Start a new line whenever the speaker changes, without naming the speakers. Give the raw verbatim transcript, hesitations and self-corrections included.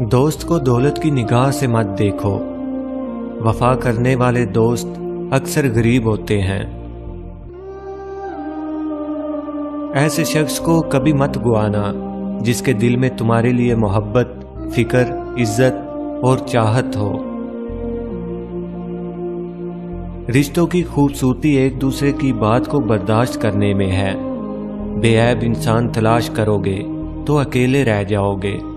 दोस्त को दौलत की निगाह से मत देखो। वफा करने वाले दोस्त अक्सर गरीब होते हैं। ऐसे शख्स को कभी मत गुआना जिसके दिल में तुम्हारे लिए मोहब्बत, फिक्र, इज्जत और चाहत हो। रिश्तों की खूबसूरती एक दूसरे की बात को बर्दाश्त करने में है। बेऐब इंसान तलाश करोगे तो अकेले रह जाओगे।